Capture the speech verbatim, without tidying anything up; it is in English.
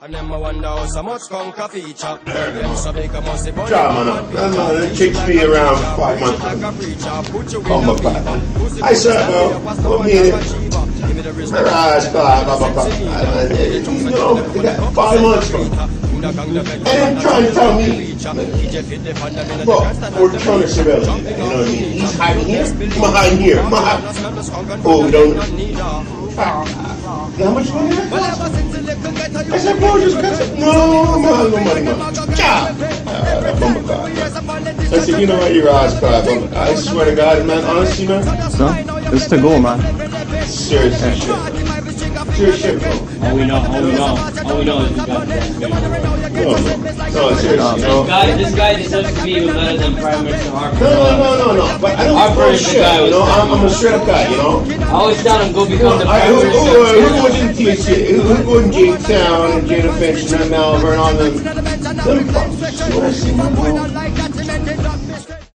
And them I wonder how so much conquer feature. Them so big I must have Drama now. That's not the chicks be around five months. Come up back. I said, bro, what mean it? My eyes got blah blah blah. You know, they got five months from. And they're trying to tell me, bro, we're trying to surveil him. You know what I mean? He's hiding here. I'm hiding here. I'm hiding. Oh, we don't. How much money that cost? I said, bro, just cut it. No, I'm not no money, man. Ciao. Uh, bumper car. I said, you know what, your eyes cry, bumper. I swear to God, man, honestly, man. So, it's to go, man. Serious shit. Serious shit, bro. All we know, all we know, all we know is this guy. No, no, no, seriously. No, this guy, this guy deserves to be even better than Prime Minister Harper. No, no, no, no, no. But I don't Harper shit, guy, you know. I'm, I'm a straight up guy, you know. I always tell him go become the I, Prime who, Minister. who, uh, who goes in T S A? Who, who goes in J-Town and Jada Finch and Malvern and all them? Them fucks. You wanna see my bro?